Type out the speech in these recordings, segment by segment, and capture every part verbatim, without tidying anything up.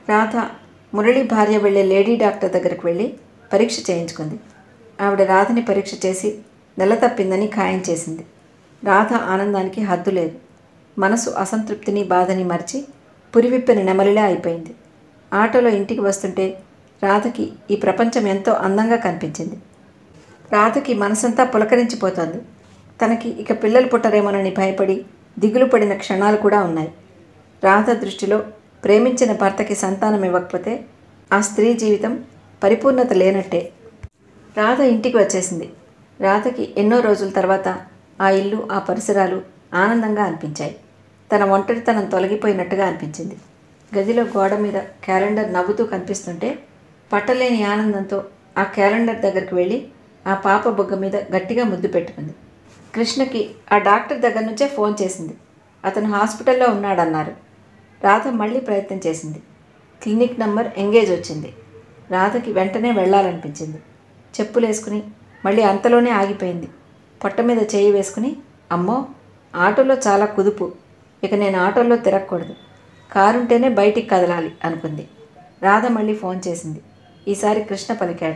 రాధ మురళి భార్య వెళ్ళే lady doctor దగ్గరికి వెళ్ళి పరీక్ష చేయించుకుంది. ఆవిడ రాధని పరీక్ష చేసి నెల తప్పిందని ఖాయం చేసింది. రాధ ఆనందానికి హద్దు లేదు. మనసు అసంతృప్తిని బాధని మరిచి పురివిప్పిన నెమలిలా అయిపోయింది. ఆటోలో ఇంటికి వస్తుంటే రాధకి ఈ ప్రపంచం ఎంతో అందంగా కనిపించింది. రాధకి మనసంతా పులకరించిపోతోంది. తనకి ఇక పిల్లలు పుట్టరేమోనని భయపడి దిగులు పడిన క్షణాలు కూడా ఉన్నాయి. రాధ దృష్టిలో ప్రేమించిన భర్తకి సంతానం ఇవ్వకపోతే ఆ స్త్రీ జీవితం పరిపూర్ణత లేనట్టే. రాధ ఇంటికి వచ్చేసింది. రాధకి ఎన్నో రోజుల తర్వాత ఆ ఇల్లు, ఆ పరిసరాలు ఆనందంగా అనిపించాయి. తన ఒంటరితనం తొలగిపోయినట్టుగా అనిపించింది. గదిలో గోడ మీద క్యాలెండర్ నవ్వుతూ కనిపిస్తుంటే పట్టలేని ఆనందంతో ఆ క్యాలెండర్ దగ్గరికి వెళ్ళి ఆ పాప బొగ్గ మీద గట్టిగా ముద్దు పెట్టుకుంది. కృష్ణకి ఆ డాక్టర్ దగ్గర నుంచే ఫోన్ చేసింది. అతను హాస్పిటల్లో ఉన్నాడన్నారు. రాధ మళ్ళీ ప్రయత్నం చేసింది. క్లినిక్ నంబర్ ఎంగేజ్ వచ్చింది. రాధకి వెంటనే వెళ్ళాలనిపించింది. చెప్పులు వేసుకుని మళ్ళీ అంతలోనే ఆగిపోయింది. పొట్ట మీద చేయి వేసుకుని, అమ్మో ఆటోలో చాలా కుదుపు, ఇక నేను ఆటోలో తిరగకూడదు, కారుంటేనే బయటికి కదలాలి అనుకుంది. రాధ మళ్ళీ ఫోన్ చేసింది. ఈసారి కృష్ణ పలికాడు.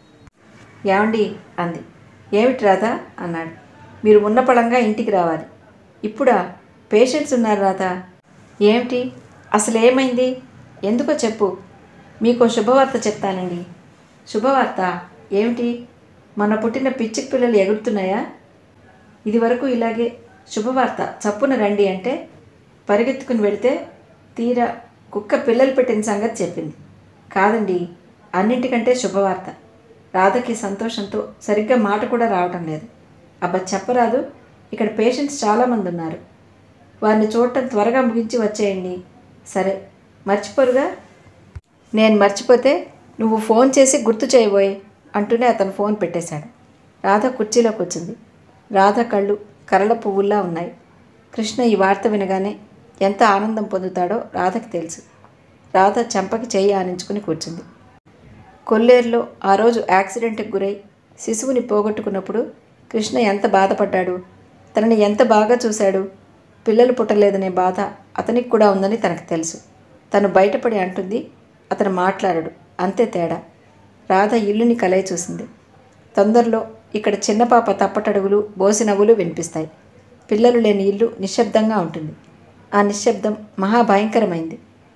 ఏమండి అంది. ఏమిటి రాధ అన్నాడు. మీరు ఉన్న పళంగా ఇంటికి రావాలి. ఇప్పుడా? పేషెంట్స్ ఉన్నారు రాధ. ఏమిటి అసలు ఏమైంది? ఎందుకో చెప్పు. మీకు శుభవార్త చెప్తానండి. శుభవార్త ఏమిటి? మన పుట్టిన పిచ్చి పిల్లలు ఎగురుతున్నాయా? ఇది వరకు ఇలాగే శుభవార్త చప్పున రండి అంటే పరిగెత్తుకుని వెళితే తీరా కుక్క పిల్లలు పెట్టిన సంగతి చెప్పింది. కాదండి, అన్నింటికంటే శుభవార్త. రాధకి సంతోషంతో సరిగ్గా మాట కూడా రావటం లేదు. అబ్బా చెప్పరాదు, ఇక్కడ పేషెంట్స్ చాలామంది ఉన్నారు. వారిని చూడటం త్వరగా ముగించి వచ్చేయండి. సరే, మర్చిపోరుగా? నేను మర్చిపోతే నువ్వు ఫోన్ చేసి గుర్తు చేయబోయే అంటూనే అతను ఫోన్ పెట్టేశాడు. రాధ కుర్చీలో కూర్చుంది. రాధ కళ్ళు కరళ పువ్వుల్లా ఉన్నాయి. కృష్ణ ఈ వార్త వినగానే ఎంత ఆనందం పొందుతాడో రాధకి తెలుసు. రాధ చెంపకి చెయ్యి ఆనించుకుని కూర్చుంది. కొల్లేరులో ఆ రోజు యాక్సిడెంట్కి గురై శిశువుని పోగొట్టుకున్నప్పుడు కృష్ణ ఎంత బాధపడ్డాడు, తనని ఎంత బాగా చూశాడు. పిల్లలు పుట్టలేదనే బాధ అతనికి కూడా ఉందని తనకు తెలుసు. తను బయటపడి అంటుంది, అతను మాట్లాడడు, అంతే తేడా. రాధ ఇల్లుని కలయి చూసింది. తొందరలో ఇక్కడ చిన్నపాప తప్పటడుగులు, బోసినవ్వులు వినిపిస్తాయి. పిల్లలు లేని ఇల్లు నిశ్శబ్దంగా ఉంటుంది. ఆ నిశ్శబ్దం మహాభయంకరమైంది.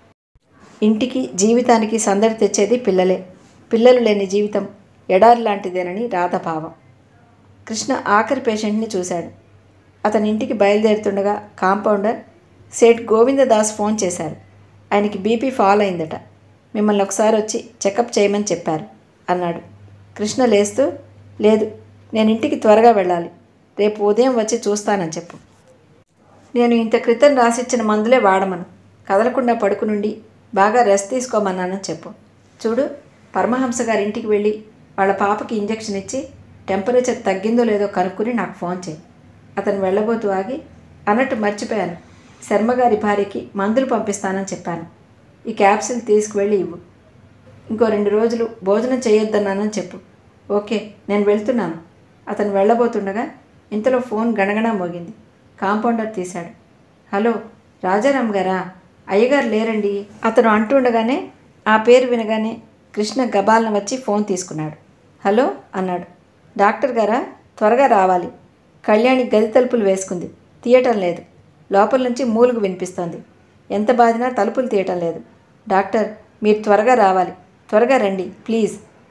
ఇంటికి జీవితానికి సందడి తెచ్చేది పిల్లలే. పిల్లలు లేని జీవితం ఎడారి లాంటిదేనని రాధ భావం. కృష్ణ ఆఖరి పేషెంట్ని చూశాడు. అతని ఇంటికి బయలుదేరుతుండగా కాంపౌండర్ సేట్ గోవిందదాస్ ఫోన్ చేశారు. ఆయనకి బీపీ ఫాల్ అయిందట. మిమ్మల్ని ఒకసారి వచ్చి చెకప్ చేయమని చెప్పారు అన్నాడు. కృష్ణ లేస్తూ, లేదు, నేను ఇంటికి త్వరగా వెళ్ళాలి. రేపు ఉదయం వచ్చి చూస్తానని చెప్పు. నేను ఇంత క్రితం రాసిచ్చిన మందులే వాడమను. కదలకుండా పడుకునుండి బాగా రెస్ట్ తీసుకోమన్నానని చెప్పు. చూడు, పరమహంస గారి ఇంటికి వెళ్ళి వాళ్ళ పాపకి ఇంజెక్షన్ ఇచ్చి టెంపరేచర్ తగ్గిందో లేదో కనుక్కుని నాకు ఫోన్ చేయి. అతను వెళ్ళబోతూ ఆగి, అన్నట్టు మర్చిపోయాను, శర్మగారి భార్యకి మందులు పంపిస్తానని చెప్పాను. ఈ క్యాప్సిల్ తీసుకువెళ్ళి ఇవ్వు. ఇంకో రెండు రోజులు భోజనం చేయొద్దన్నానని చెప్పు. ఓకే, నేను వెళ్తున్నాను. అతను వెళ్ళబోతుండగా ఇంతలో ఫోన్ గణగణ మోగింది. కాంపౌండర్ తీశాడు. హలో, రాజారాం గారా? అయ్యగారు లేరండి అతను అంటుండగానే ఆ పేరు వినగానే కృష్ణ గబాలను వచ్చి ఫోన్ తీసుకున్నాడు. హలో అన్నాడు. డాక్టర్ గారా, త్వరగా రావాలి. కళ్యాణి గది తలుపులు వేసుకుంది, తీయటం లేదు. లోపల నుంచి మూలుగు వినిపిస్తోంది. ఎంత బాధినా తలుపులు తీయటం లేదు. డాక్టర్, మీరు త్వరగా రావాలి, త్వరగా రండి ప్లీజ్.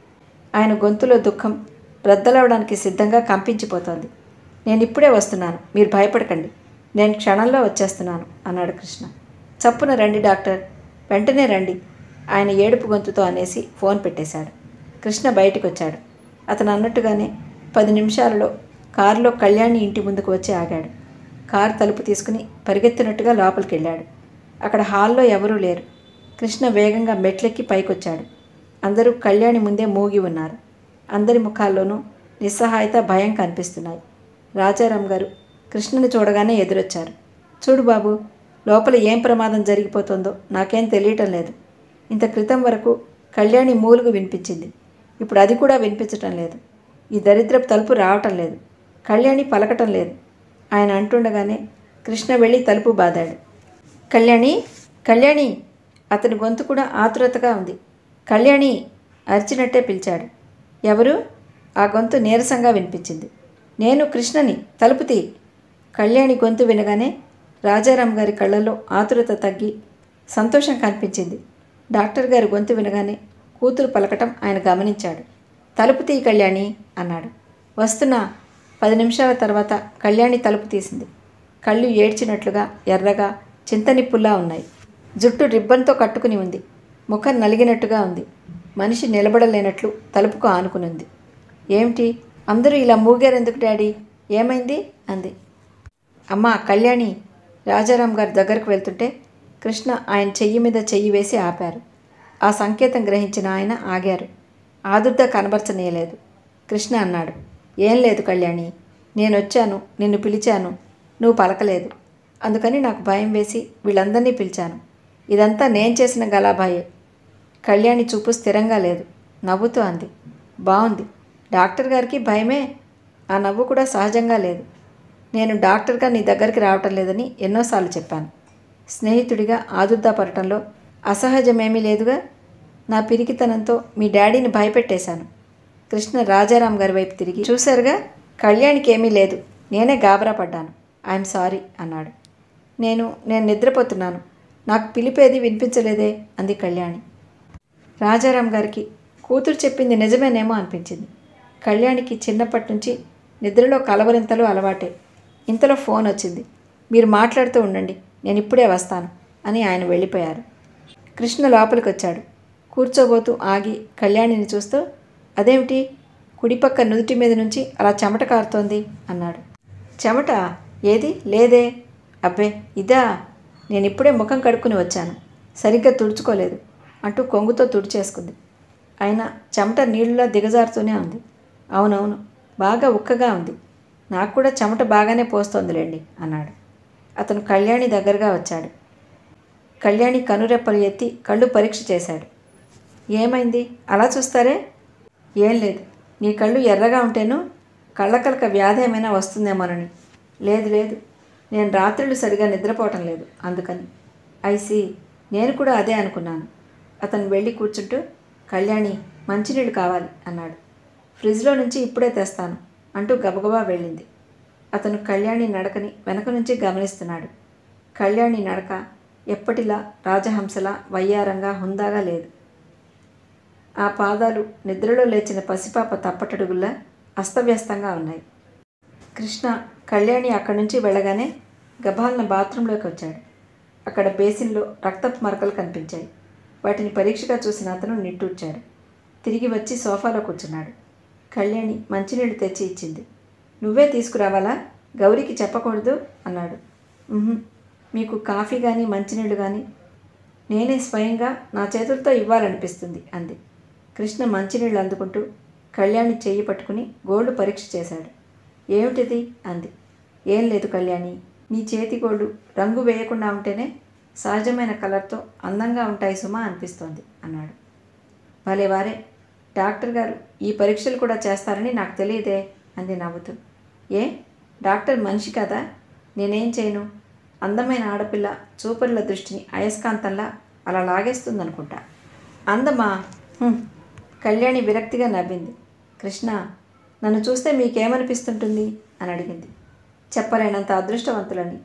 ఆయన గొంతులో దుఃఖం బ్రద్దలవడానికి సిద్ధంగా కంపించిపోతోంది. నేను ఇప్పుడే వస్తున్నాను, మీరు భయపడకండి, నేను క్షణంలో వచ్చేస్తున్నాను అన్నాడు కృష్ణ. చప్పున రండి డాక్టర్, వెంటనే రండి ఆయన ఏడుపు గొంతుతో అనేసి ఫోన్ పెట్టేశాడు. కృష్ణ బయటికి వచ్చాడు. అతను అన్నట్టుగానే పది నిమిషాలలో కారులో కళ్యాణి ఇంటి ముందుకు వచ్చి ఆగాడు. కారు తలుపు తీసుకుని పరిగెత్తినట్టుగా లోపలికి వెళ్ళాడు. అక్కడ హాల్లో ఎవరూ లేరు. కృష్ణ వేగంగా మెట్లెక్కి పైకొచ్చాడు. అందరూ కళ్యాణి ముందే మూగి ఉన్నారు. అందరి ముఖాల్లోనూ నిస్సహాయత, భయం కనిపిస్తున్నాయి. రాజారాం గారు కృష్ణని చూడగానే ఎదురొచ్చారు. చూడు బాబు, లోపల ఏం ప్రమాదం జరిగిపోతుందో నాకేం తెలియటం లేదు. ఇంత క్రితం వరకు కళ్యాణి మూలుగు వినిపించింది, ఇప్పుడు అది కూడా వినిపించటం లేదు. ఈ దరిద్రపు తలుపు రావటం లేదు, కళ్యాణి పలకటం లేదు. ఆయన అంటుండగానే కృష్ణ వెళ్ళి తలుపు బాదాడు. కళ్యాణి, కళ్యాణి అతని గొంతు కూడా ఆతురతగా ఉంది. కళ్యాణి అరిచినట్టే పిలిచాడు. ఎవరు? ఆ గొంతు నీరసంగా వినిపించింది. నేను కృష్ణని, తలుపు తీ. కళ్యాణి గొంతు వినగానే రాజారాం గారి కళ్ళల్లో ఆతురత తగ్గి సంతోషం కనిపించింది. డాక్టర్ గారి గొంతు వినగానే కూతురు పలకటం ఆయన గమనించాడు. తలుపు తీ కళ్యాణి అన్నాడు. వస్తున్నా. పది నిమిషాల తర్వాత కళ్యాణి తలుపు తీసింది. కళ్ళు ఏడ్చినట్లుగా ఎర్రగా చింతనిప్పుల్లా ఉన్నాయి. జుట్టు రిబ్బన్తో కట్టుకుని ఉంది. ముఖం నలిగినట్టుగా ఉంది. మనిషి నిలబడలేనట్లు తలుపుకు ఆనుకునుంది. ఏమిటి అందరూ ఇలా మూగారెందుకు డాడీ? ఏమైంది అంది. అమ్మా కళ్యాణి. రాజారాం గారి దగ్గరకు వెళ్తుంటే కృష్ణ ఆయన చెయ్యి మీద చెయ్యి వేసి ఆపారు. ఆ సంకేతం గ్రహించిన ఆయన ఆగారు. ఆదుర్ద కనబరచనీయలేదు. కృష్ణ అన్నాడు. ఏం లేదు కళ్యాణి, నేను వచ్చాను, నిన్ను పిలిచాను, నువ్వు పలకలేదు. అందుకని నాకు భయం వేసి వీళ్ళందరినీ పిలిచాను. ఇదంతా నేను చేసిన గలాభాయే. కళ్యాణి చూపు స్థిరంగా లేదు. నవ్వుతూ అంది. బాగుంది. డాక్టర్ గారికి భయమే. ఆ నవ్వు కూడా సహజంగా లేదు. నేను డాక్టర్గా నీ దగ్గరికి రావటం లేదని ఎన్నోసార్లు చెప్పాను. స్నేహితుడిగా ఆదుర్దాపడటంలో అసహజమేమీ లేదుగా. నా పిరికితనంతో మీ డాడీని భయపెట్టేశాను. కృష్ణ రాజారాం గారి వైపు తిరిగి చూశారుగా, కళ్యాణికి ఏమీ లేదు, నేనే గాబరా పడ్డాను. ఐఎమ్ సారీ అన్నాడు. నేను నేను నిద్రపోతున్నాను, నాకు పిలిపేది వినిపించలేదే అంది కళ్యాణి. రాజారాం గారికి కూతురు చెప్పింది నిజమేనేమో అనిపించింది. కళ్యాణికి చిన్నప్పటి నుంచి నిద్రలో కలవరింతలు అలవాటే. ఇంతలో ఫోన్ వచ్చింది. మీరు మాట్లాడుతూ ఉండండి, నేను ఇప్పుడే వస్తాను అని ఆయన వెళ్ళిపోయారు. కృష్ణ లోపలికి వచ్చాడు. కూర్చోబోతూ ఆగి కళ్యాణిని చూస్తూ, అదేమిటి కుడిపక్క నుదుటి మీద నుంచి అలా చెమట కారుతోంది అన్నాడు. చెమట ఏది? లేదే. అబ్బే ఇదా, నేను ఇప్పుడే ముఖం కడుక్కుని వచ్చాను, సరిగ్గా తుడుచుకోలేదు అంటూ కొంగుతో తుడిచేసుకుంది. అయినా చెమట నీళ్ళలా దిగజారుతూనే ఉంది. అవునవును, బాగా ఉక్కగా ఉంది. నాకు కూడా చెమట బాగానే పోస్తోందిలేండి అన్నాడు. అతను కళ్యాణి దగ్గరగా వచ్చాడు. కళ్యాణి కనురెప్పలు ఎత్తి కళ్ళు పరీక్ష చేశాడు. ఏమైంది అలా చూస్తారే? ఏం లేదు, నీ కళ్ళు ఎర్రగా ఉంటేను కళ్ళకలక వ్యాధి ఏమైనా వస్తుందేమోనని. లేదు లేదు, నేను రాత్రులు సరిగా నిద్రపోవటం లేదు, అందుకని. ఐసి, నేను కూడా అదే అనుకున్నాను. అతను వెళ్ళి కూర్చుంటూ, కళ్యాణి మంచినీళ్ళు కావాలి అన్నాడు. ఫ్రిడ్జ్లో నుంచి ఇప్పుడే తెస్తాను అంటూ గబగబా వెళ్ళింది. అతను కళ్యాణి నడకని వెనక నుంచి గమనిస్తున్నాడు. కళ్యాణి నడక ఎప్పటిలా రాజహంసలా వయ్యారంగా హుందాగా లేదు. ఆ పాదాలు నిద్రలో లేచిన పసిపాప తప్పటడుగుల్లా అస్తవ్యస్తంగా ఉన్నాయి. కృష్ణ కళ్యాణి అక్కడి నుంచి వెళ్ళగానే గబాల్న బాత్రూంలోకి వచ్చాడు. అక్కడ బేసిన్లో రక్తపు మరకలు కనిపించాయి. వాటిని పరీక్షగా చూసిన అతను నిట్టూర్చాడు. తిరిగి వచ్చి సోఫాలో కూర్చున్నాడు. కళ్యాణి మంచినీళ్ళు తెచ్చి ఇచ్చింది. నువ్వే తీసుకురావాలా, గౌరీకి చెప్పకూడదు అన్నాడు. మీకు కాఫీ కానీ మంచినీళ్ళు కానీ నేనే స్వయంగా నా చేతులతో ఇవ్వాలనిపిస్తుంది అంది. కృష్ణ మంచినీళ్ళు అందుకుంటూ కళ్యాణి చెయ్యి పట్టుకుని గోల్డ్ పరీక్ష చేశాడు. ఏమిటిది అంది. ఏం లేదు కళ్యాణి, నీ చేతి గోళ్ళు రంగు వేయకుండా ఉంటేనే సహజమైన కలర్తో అందంగా ఉంటాయి సుమా అనిపిస్తోంది అన్నాడు. భలే వారే, డాక్టర్ గారు ఈ పరీక్షలు కూడా చేస్తారని నాకు తెలియదే అంది నవ్వుతూ. ఏ, డాక్టర్ మనిషి కదా, నేనేం చేయను? అందమైన ఆడపిల్ల చూపరుల దృష్టిని అయస్కాంతంలా అలా లాగేస్తుందనుకుంటా. అందమా? కళ్యాణి విరక్తిగా నవ్వింది. కృష్ణ, నన్ను చూస్తే మీకేమనిపిస్తుంటుంది అని అడిగింది. చెప్పలేనంత అదృష్టవంతులని.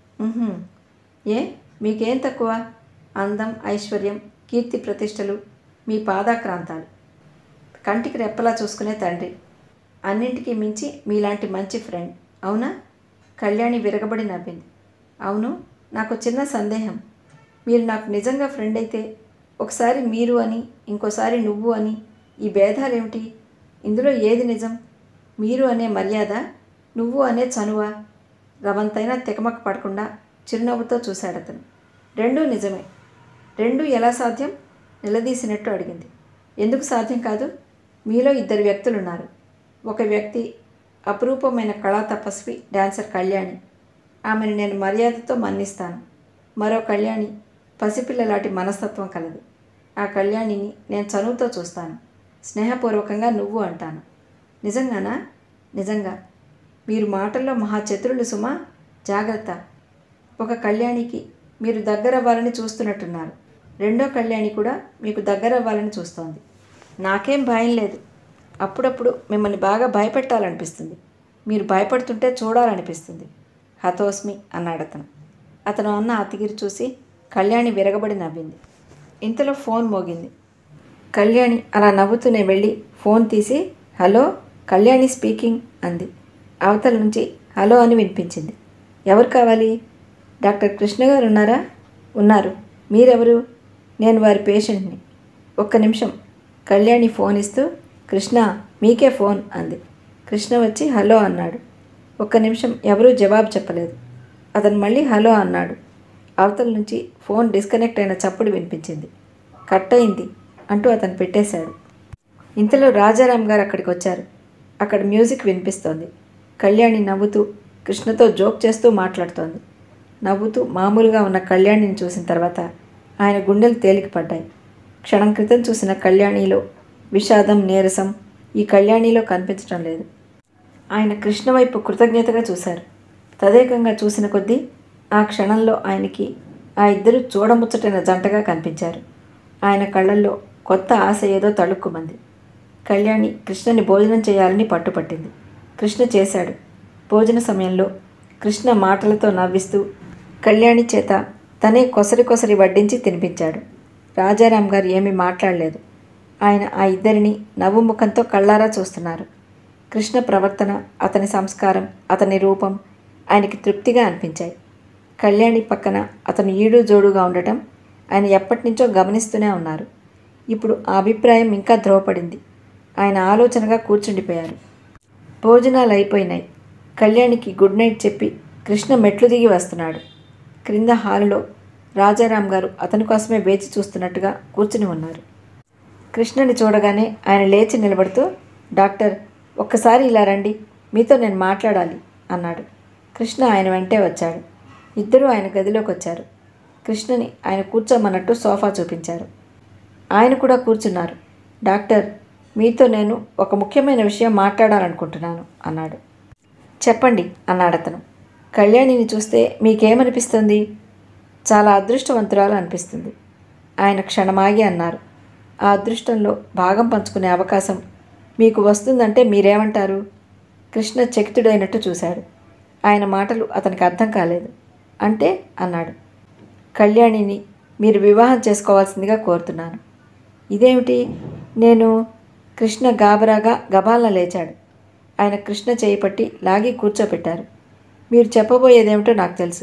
ఏ, మీకేం తక్కువ? అందం, ఐశ్వర్యం, కీర్తి ప్రతిష్టలు మీ పాదాక్రాంతాలు. కంటికి రెప్పలా చూసుకునే తండ్రి. అన్నింటికీ మించి మీలాంటి మంచి ఫ్రెండ్. అవునా? కళ్యాణి విరగబడి నవ్వింది. అవును, నాకు చిన్న సందేహం. మీరు నాకు నిజంగా ఫ్రెండ్ అయితే ఒకసారి మీరు అని, ఇంకోసారి నువ్వు అని, ఈ భేదాలేమిటి? ఇందులో ఏది నిజం? మీరు అనే మర్యాద, నువ్వు అనే చనువా? రవంతైనా తికమక పడకుండా చిరునవ్వుతో చూశాడు అతను. రెండూ నిజమే. రెండూ ఎలా సాధ్యం? నిలదీసినట్టు అడిగింది. ఎందుకు సాధ్యం కాదు? మీలో ఇద్దరు వ్యక్తులున్నారు. ఒక వ్యక్తి అపురూపమైన కళా తపస్వి డాన్సర్ కళ్యాణి. ఆమెను నేను మర్యాదతో మన్నిస్తాను. మరో కళ్యాణి పసిపిల్లలాంటి మనస్తత్వం కలదు. ఆ కళ్యాణిని నేను చనువుతో చూస్తాను. స్నేహపూర్వకంగా నువ్వు అంటాను. నిజంగానా? నిజంగా. మీరు మాటల్లో మహా చతురులు సుమా, జాగ్రత్త. ఒక కళ్యాణికి మీరు దగ్గరవ్వాలని చూస్తున్నట్టున్నారు. రెండో కళ్యాణి కూడా మీకు దగ్గర అవ్వాలని చూస్తోంది. నాకేం భయం లేదు. అప్పుడప్పుడు మిమ్మల్ని బాగా భయపెట్టాలనిపిస్తుంది. మీరు భయపడుతుంటే చూడాలనిపిస్తుంది. హతోస్మి అన్నాడు అతను. అతను అన్న అతిగిరి చూసి కళ్యాణి విరగబడి నవ్వింది. ఇంతలో ఫోన్ మోగింది. కళ్యాణి అలా నవ్వుతూనే వెళ్ళి ఫోన్ తీసి హలో, కళ్యాణి స్పీకింగ్ అంది. అవతల నుంచి హలో అని వినిపించింది. ఎవరు కావాలి? డాక్టర్ కృష్ణ గారు ఉన్నారా? ఉన్నారు. మీరెవరు? నేను వారి పేషెంట్ని. ఒక్క నిమిషం. కళ్యాణి ఫోన్ ఇస్తూ కృష్ణ మీకే ఫోన్ అంది. కృష్ణ వచ్చి హలో అన్నాడు. ఒక్క నిమిషం ఎవరూ జవాబు చెప్పలేదు. అతను మళ్ళీ హలో అన్నాడు. అవతల నుంచి ఫోన్ డిస్కనెక్ట్ అయిన చప్పుడు వినిపించింది. కట్ అయింది అంటూ అతను పెట్టేశాడు. ఇంతలో రాజారాం గారు అక్కడికి వచ్చారు. అక్కడ మ్యూజిక్ వినిపిస్తోంది. కళ్యాణి నవ్వుతూ కృష్ణతో జోక్ చేస్తూ మాట్లాడుతోంది. నవ్వుతూ మామూలుగా ఉన్న కళ్యాణిని చూసిన తర్వాత ఆయన గుండెలు తేలికపడ్డాయి. క్షణం క్రితం చూసిన కళ్యాణిలో విషాదం, నీరసం ఈ కళ్యాణిలో కనిపించడం లేదు. ఆయన కృష్ణ వైపు కృతజ్ఞతగా చూశారు. తదేకంగా చూసిన కొద్దీ ఆ క్షణంలో ఆయనకి ఆ ఇద్దరు చూడముచ్చటైన జంటగా కనిపించారు. ఆయన కళ్ళల్లో కొత్త ఆశ ఏదో తళుక్కుమంది. కళ్యాణి కృష్ణని భోజనం చేయాలని పట్టుపట్టింది. కృష్ణ చేశాడు. భోజన సమయంలో కృష్ణ మాటలతో నవ్విస్తూ కళ్యాణి చేత తనే కొసరి కొసరి వడ్డించి తినిపించాడు. రాజారాం గారు ఏమీ మాట్లాడలేదు. ఆయన ఆ ఇద్దరిని నవ్వు ముఖంతో కళ్ళారా చూస్తున్నారు. కృష్ణ ప్రవర్తన, అతని సంస్కారం, అతని రూపం ఆయనకి తృప్తిగా అనిపించాయి. కళ్యాణి పక్కన అతను ఈడు జోడుగా ఉండటం ఆయన ఎప్పటినుంచో గమనిస్తూనే ఉన్నారు. ఇప్పుడు ఆ అభిప్రాయం ఇంకా ధ్రువపడింది. ఆయన ఆలోచనగా కూర్చుండిపోయారు. భోజనాలు అయిపోయినాయి. కళ్యాణికి గుడ్ నైట్ చెప్పి కృష్ణ మెట్లు దిగి వస్తున్నాడు. క్రింద హాలులో రాజారాం గారు అతని కోసమే వేచి చూస్తున్నట్టుగా కూర్చుని ఉన్నారు. కృష్ణని చూడగానే ఆయన లేచి నిలబడుతూ డాక్టర్ ఒక్కసారి ఇలా రండి, మీతో నేను మాట్లాడాలి అన్నాడు. కృష్ణ ఆయన వెంటే వచ్చాడు. ఇద్దరూ ఆయన గదిలోకి వచ్చారు. కృష్ణని ఆయన కూర్చోమన్నట్టు సోఫా చూపించారు. ఆయన కూడా కూర్చున్నారు. డాక్టర్ మీతో నేను ఒక ముఖ్యమైన విషయం మాట్లాడాలనుకుంటున్నాను అన్నాడు. చెప్పండి అన్నాడతను. కళ్యాణిని చూస్తే మీకేమనిపిస్తుంది? చాలా అదృష్టవంతురాలు అనిపిస్తుంది. ఆయన క్షణమాగి అన్నారు. ఆ అదృష్టంలో భాగం పంచుకునే అవకాశం మీకు వస్తుందంటే మీరేమంటారు? కృష్ణ చకితుడైనట్టు చూశాడు. ఆయన మాటలు అతనికి అర్థం కాలేదు. అంటే అన్నాడు. కళ్యాణిని మీరు వివాహం చేసుకోవాల్సిందిగా కోరుతున్నాను. ఇదేమిటి? నేను కృష్ణ గాబరాగా గబాలన లేచాడు. ఆయన కృష్ణ చేయి పట్టి లాగి కూర్చోపెట్టారు. మీరు చెప్పబోయేదేమిటో నాకు తెలుసు.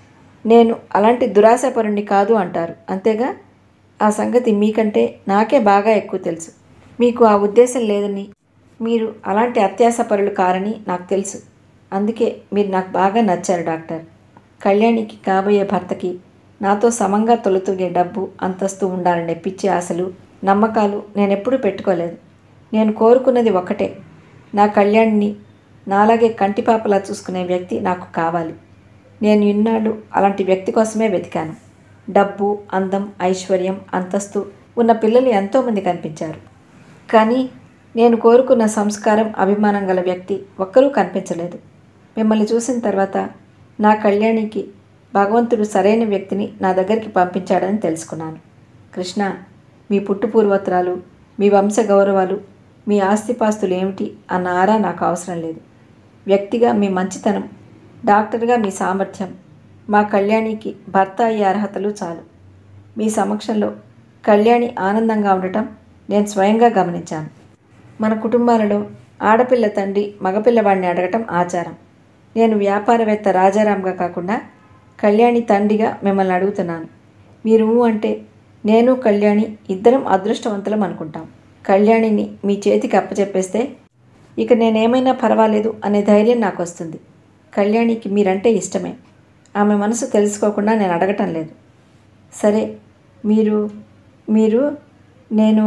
నేను అలాంటి దురాశపరుణ్ణి కాదు అంటారు అంతేగా? ఆ సంగతి మీకంటే నాకే బాగా ఎక్కువ తెలుసు. మీకు ఆ ఉద్దేశం లేదని, మీరు అలాంటి అత్యాశపరులు కారని నాకు తెలుసు. అందుకే మీరు నాకు బాగా నచ్చారు డాక్టర్. కళ్యాణికి కాబోయే భర్తకి నాతో సమంగా తొలుతూగే డబ్బు, అంతస్తు ఉండాలనే పిచ్చి ఆశలు, నమ్మకాలు నేనెప్పుడూ పెట్టుకోలేదు. నేను కోరుకున్నది ఒకటే, నా కళ్యాణిని నాలాగే కంటిపాపలా చూసుకునే వ్యక్తి నాకు కావాలి. నేను ఇన్నాళ్ళు అలాంటి వ్యక్తి కోసమే వెతికాను. డబ్బు, అందం, ఐశ్వర్యం, అంతస్తు ఉన్న పిల్లలు ఎంతోమంది కనిపించారు. కానీ నేను కోరుకున్న సంస్కారం, అభిమానం గల వ్యక్తి ఒక్కరూ కనిపించలేదు. మిమ్మల్ని చూసిన తర్వాత నా కళ్యాణికి భగవంతుడు సరైన వ్యక్తిని నా దగ్గరికి పంపించాడని తెలుసుకున్నాను. కృష్ణ, మీ పుట్టు పూర్వోత్తరాలు, మీ వంశ గౌరవాలు, మీ ఆస్తిపాస్తులు ఏమిటి అన్న ఆరా నాకు అవసరం లేదు. వ్యక్తిగా మీ మంచితనం, డాక్టర్గా మీ సామర్థ్యం, మా కళ్యాణికి భర్త అయ్యే అర్హతలు చాలు. మీ సమక్షంలో కళ్యాణి ఆనందంగా ఉండటం నేను స్వయంగా గమనించాను. మన కుటుంబాలలో ఆడపిల్ల తండ్రి మగపిల్లవాడిని అడగటం ఆచారం. నేను వ్యాపారవేత్త రాజారాంగా కాకుండా కళ్యాణి తండ్రిగా మిమ్మల్ని అడుగుతున్నాను. మీరు అంటే నేను కళ్యాణి ఇద్దరం అదృష్టవంతులం అనుకుంటాం. కళ్యాణిని మీ చేతికి అప్పచెప్పేస్తే ఇక నేనేమైనా పర్వాలేదు అనే ధైర్యం నాకు వస్తుంది. కళ్యాణికి మీరంటే ఇష్టమే. ఆమె మనసు తెలుసుకోకుండా నేను అడగటం లేదు. సరే, మీరు మీరు నేను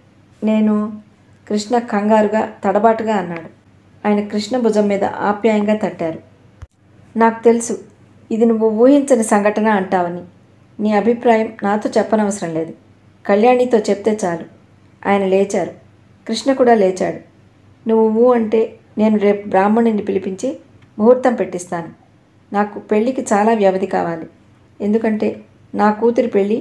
నేను కృష్ణ కంగారుగా తడబాటుగా అన్నాడు. ఆయన కృష్ణ భుజం మీద ఆప్యాయంగా తట్టారు. నాకు తెలుసు ఇది నువ్వు ఊహించని సంఘటన అంటావని. నీ అభిప్రాయం నాతో చెప్పనవసరం లేదు. కళ్యాణితో చెప్తే చాలు. ఆయన లేచారు. కృష్ణ కూడా లేచాడు. నువ్వు ఊ అంటే నేను రేపు బ్రాహ్మణుని పిలిపించి ముహూర్తం పెట్టిస్తాను. నాకు పెళ్ళికి చాలా వ్యవధి కావాలి. ఎందుకంటే నా కూతురి పెళ్ళి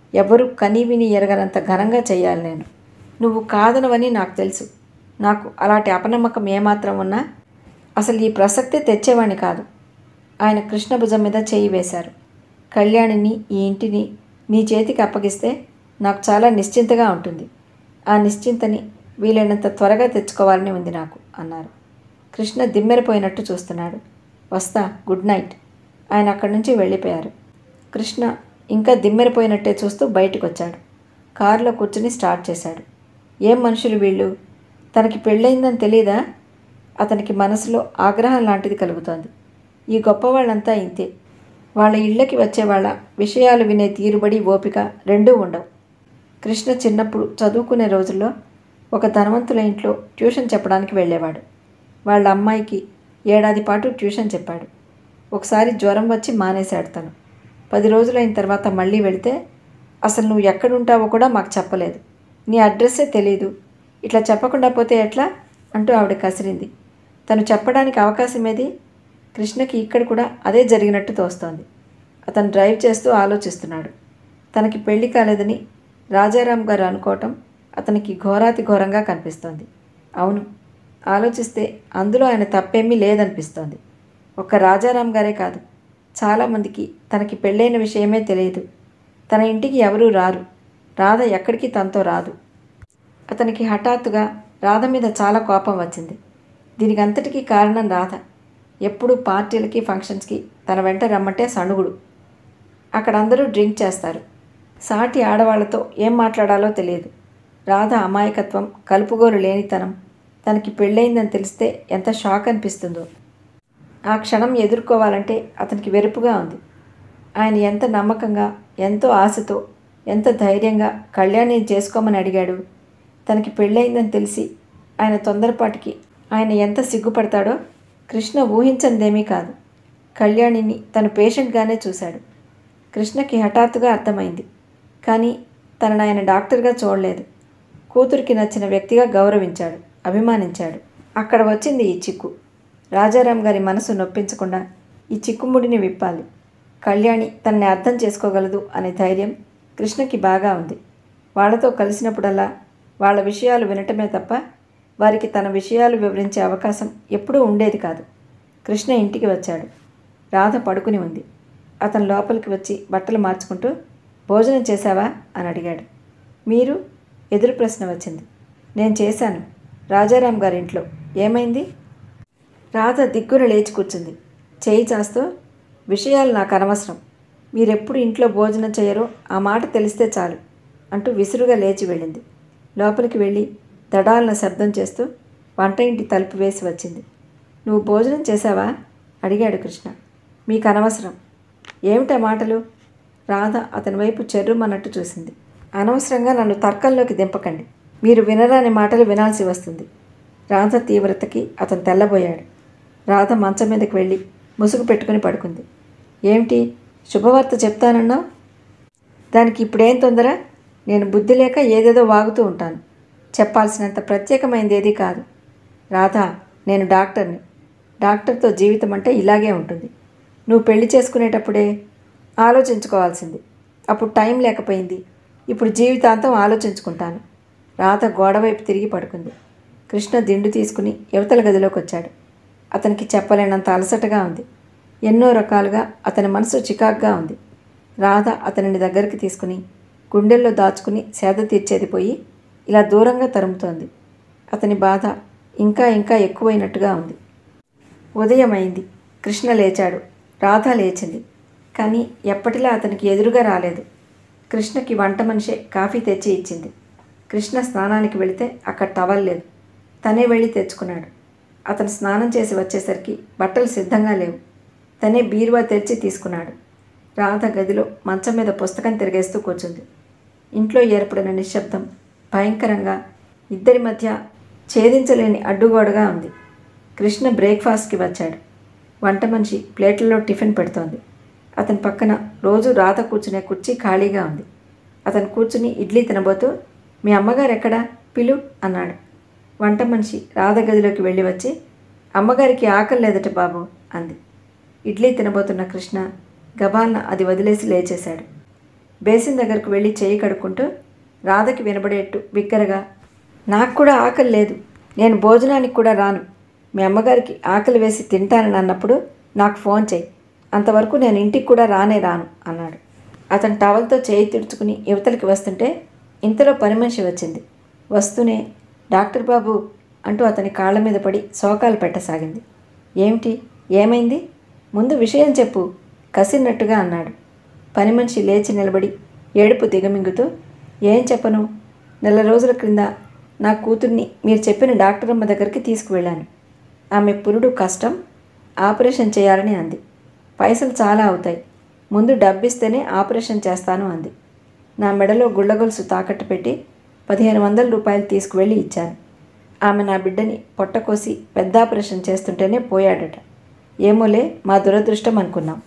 ఎవరు కనీవిని ఎరగనంత ఘనంగా చేయాలి నేను. నువ్వు కాదనవని నాకు తెలుసు. నాకు అలాంటి అపనమ్మకం ఏమాత్రం ఉన్నా అసలు ఈ ప్రసక్తే తెచ్చేవాణ్ణి కాదు. ఆయన కృష్ణ భుజం మీద చేయి వేశారు. కళ్యాణిని, ఈ ఇంటిని నీ చేతికి అప్పగిస్తే నాకు చాలా నిశ్చింతగా ఉంటుంది. ఆ నిశ్చింతని వీలైనంత త్వరగా తెచ్చుకోవాలని ఉంది నాకు అన్నారు. కృష్ణ దిమ్మెరపోయినట్టు చూస్తున్నాడు. వస్తా, గుడ్ నైట్. ఆయన అక్కడి నుంచి వెళ్ళిపోయారు. కృష్ణ ఇంకా దిమ్మెరపోయినట్టే చూస్తూ బయటకు వచ్చాడు. కారులో కూర్చుని స్టార్ట్ చేశాడు. ఏం మనుషులు వీళ్ళు? తనకి పెళ్ళయిందని తెలీదా? అతనికి మనసులో ఆగ్రహం లాంటిది కలుగుతోంది. ఈ గొప్పవాళ్ళంతా ఇంతే. వాళ్ళ ఇళ్ళకి వచ్చేవాళ్ళ విషయాలు వినే తీరుబడి, ఓపిక రెండూ ఉండవు. కృష్ణ చిన్నప్పుడు చదువుకునే రోజుల్లో ఒక ధనవంతుల ఇంట్లో ట్యూషన్ చెప్పడానికి వెళ్ళేవాడు. వాళ్ళ అమ్మాయికి ఏడాది పాటు ట్యూషన్ చెప్పాడు. ఒకసారి జ్వరం వచ్చి మానేశాడు తను. పది రోజులైన తర్వాత మళ్ళీ వెళితే, అసలు నువ్వు ఎక్కడుంటావో కూడా మాకు చెప్పలేదు, నీ అడ్రస్సే తెలీదు, ఇట్లా చెప్పకుండా పోతే ఎట్లా అంటూ ఆవిడ కసిరింది. తను చెప్పడానికి అవకాశమేది? కృష్ణకి ఇక్కడ కూడా అదే జరిగినట్టు తోస్తోంది. అతను డ్రైవ్ చేస్తూ ఆలోచిస్తున్నాడు. తనకి పెళ్లి కాలేదని రాజారాం గారు అనుకోవటం అతనికి ఘోరాతి ఘోరంగా కనిపిస్తోంది. అవును, ఆలోచిస్తే అందులో ఆయన తప్పేమీ లేదనిపిస్తోంది. ఒక్క రాజారాం గారే కాదు, చాలామందికి తనకి పెళ్ళైన విషయమే తెలియదు. తన ఇంటికి ఎవరూ రారు. రాధ ఎక్కడికి తనతో రాదు. అతనికి హఠాత్తుగా రాధ మీద చాలా కోపం వచ్చింది. దీనికి అంతటికీ కారణం రాధ. ఎప్పుడూ పార్టీలకి, ఫంక్షన్స్కి తన వెంట రమ్మంటే సణుగుడు. అక్కడ అందరూ డ్రింక్ చేస్తారు. సాటి ఆడవాళ్లతో ఏం మాట్లాడాలో తెలియదు. రాధ అమాయకత్వం, కలుపుగోలు లేనితనం తనకి పెళ్ళయిందని తెలిస్తే ఎంత షాక్ అనిపిస్తుందో. ఆ క్షణం ఎదుర్కోవాలంటే అతనికి వెరుపుగా ఉంది. ఆయన ఎంత నమ్మకంగా, ఎంతో ఆశతో, ఎంత ధైర్యంగా కళ్యాణిని చేసుకోమని అడిగాడు. తనకి పెళ్ళయిందని తెలిసి ఆయన తొందరపాటికి ఆయన ఎంత సిగ్గుపడతాడో కృష్ణ ఊహించనిదేమీ కాదు. కళ్యాణిని తను పేషెంట్గానే చూశాడు. కృష్ణకి హఠాత్తుగా అర్థమైంది. కానీ తనను ఆయన డాక్టర్గా చూడలేదు. కూతురికి నచ్చిన వ్యక్తిగా గౌరవించాడు, అభిమానించాడు. అక్కడ వచ్చింది ఈ చిక్కు. రాజారాం గారి మనసు నొప్పించకుండా ఈ చిక్కుముడిని విప్పాలి. కళ్యాణి తనని అర్థం చేసుకోగలదు అనే ధైర్యం కృష్ణకి బాగా ఉంది. వాళ్లతో కలిసినప్పుడల్లా వాళ్ళ విషయాలు వినటమే తప్ప వారికి తన విషయాలు వివరించే అవకాశం ఎప్పుడూ ఉండేది కాదు. కృష్ణ ఇంటికి వచ్చాడు. రాధ పడుకుని ఉంది. అతను లోపలికి వచ్చి బట్టలు మార్చుకుంటూ, భోజనం చేశావా అని అడిగాడు. మీరు? ఎదురు ప్రశ్న వచ్చింది. నేను చేశాను, రాజారాం గారింట్లో. ఏమైంది? రాధ దిగ్గున లేచి కూర్చుంది. చేయి చాస్తూ, విషయాలు నాకు అనవసరం. మీరెప్పుడు ఇంట్లో భోజనం చేయరో ఆ మాట తెలిస్తే చాలు అంటూ విసురుగా లేచి వెళ్ళింది. లోపలికి వెళ్ళి దడాలన శబ్దం చేస్తూ వంట ఇంటి తలుపు వేసి వచ్చింది. నువ్వు భోజనం చేశావా అడిగాడు కృష్ణ. మీకు అనవసరం. ఏమిటా మాటలు? రాధ అతని వైపు చెర్రుమన్నట్టు చూసింది. అనవసరంగా నన్ను తర్కంలోకి దింపకండి. మీరు వినరాని మాటలు వినాల్సి వస్తుంది. రాధ తీవ్రతకి అతను తెల్లబోయాడు. రాధ మంచం మీదకి వెళ్ళి ముసుగు పెట్టుకుని పడుకుంది. ఏమిటి, శుభవార్త చెప్తానన్నావు? దానికి ఇప్పుడేం తొందర? నేను బుద్ధి లేక ఏదేదో వాగుతూ ఉంటాను. చెప్పాల్సినంత ప్రత్యేకమైనది ఏదీ కాదు. రాధా, నేను డాక్టర్ని. డాక్టర్తో జీవితం అంటే ఇలాగే ఉంటుంది. నువ్వు పెళ్లి చేసుకునేటప్పుడే ఆలోచించుకోవాల్సింది. అప్పుడు టైం లేకపోయింది. ఇప్పుడు జీవితాంతం ఆలోచించుకుంటాను. రాధ గోడవైపు తిరిగి పడుకుంది. కృష్ణ దిండు తీసుకుని యువతల గదిలోకి వచ్చాడు. అతనికి చెప్పలేనంత అలసటగా ఉంది. ఎన్నో రకాలుగా అతని మనసు చికాగ్గా ఉంది. రాధ అతనిని దగ్గరికి తీసుకుని గుండెల్లో దాచుకుని సేద తీర్చేది పోయి ఇలా దూరంగా తరుముతోంది. అతని బాధ ఇంకా ఇంకా ఎక్కువైనట్టుగా ఉంది. ఉదయం అయింది. కృష్ణ లేచాడు. రాధ లేచింది. కానీ ఎప్పటిలా అతనికి ఎదురుగా రాలేదు. కృష్ణకి వంట మనిషే కాఫీ తెచ్చి ఇచ్చింది. కృష్ణ స్నానానికి వెళితే అక్కడ టవల్ లేదు. తనే వెళ్ళి తెచ్చుకున్నాడు. అతను స్నానం చేసి వచ్చేసరికి బట్టలు సిద్ధంగా లేవు. తనే బీరువా తెరిచి తీసుకున్నాడు. రాధ గదిలో మంచం మీద పుస్తకం తిరిగేస్తూ కూర్చుంది. ఇంట్లో ఏర్పడిన నిశ్శబ్దం భయంకరంగా, ఇద్దరి మధ్య ఛేదించలేని అడ్డుగోడగా ఉంది. కృష్ణ బ్రేక్ఫాస్ట్కి వచ్చాడు. వంట మనిషి ప్లేట్లలో టిఫిన్ పెడుతోంది. అతని పక్కన రోజు రాధ కూర్చునే కుర్చీ ఖాళీగా ఉంది. అతను కూర్చుని ఇడ్లీ తినబోతూ, మీ అమ్మగారు ఎక్కడా, పిలు అన్నాడు. వంట మనిషి రాధ గదిలోకి వెళ్ళి వచ్చి, అమ్మగారికి ఆకలి లేదట బాబు అంది. ఇడ్లీ తినబోతున్న కృష్ణ గబాల్న అది వదిలేసి లేచేశాడు. బేసిన్ దగ్గరకు వెళ్ళి చేయి కడుక్కుంటూ రాధకి వినబడేట్టు బిగ్గరగా, నాకు కూడా ఆకలి లేదు, నేను భోజనానికి కూడా రాను. మీ అమ్మగారికి ఆకలి వేసి తింటానని అన్నప్పుడు నాకు ఫోన్ చేయి, అంతవరకు నేను ఇంటికి కూడా రానే రాను అన్నాడు. అతను టవల్తో చేయి తుడుచుకుని యువతలకి వస్తుంటే ఇంతలో పని మనిషి వచ్చింది. వస్తూనే డాక్టర్ బాబు అంటూ అతని కాళ్ళ మీద పడి శోకాలు పెట్టసాగింది. ఏమిటి, ఏమైంది, ముందు విషయం చెప్పు కసిన్నట్టుగా అన్నాడు. పని మనిషి లేచి నిలబడి ఏడుపు దిగమింగుతూ, ఏం చెప్పను, నెల రోజుల క్రింద నా కూతుర్ని మీరు చెప్పిన డాక్టర్ అమ్మ దగ్గరికి తీసుకువెళ్ళాను. ఆమె పురుడు కష్టం, ఆపరేషన్ చేయాలని అంది. పైసలు చాలా అవుతాయి, ముందు డబ్బిస్తేనే ఆపరేషన్ చేస్తాను అంది. నా మెడలో గుళ్ళగొలుసు తాకట్టు పెట్టి పదిహేను వందల రూపాయలు తీసుకువెళ్ళి ఇచ్చాను. ఆమె నా బిడ్డని పొట్టకోసి పెద్ద ఆపరేషన్ చేస్తుంటేనే పోయాడట. ఏమోలే, మా దురదృష్టం అనుకున్నాం.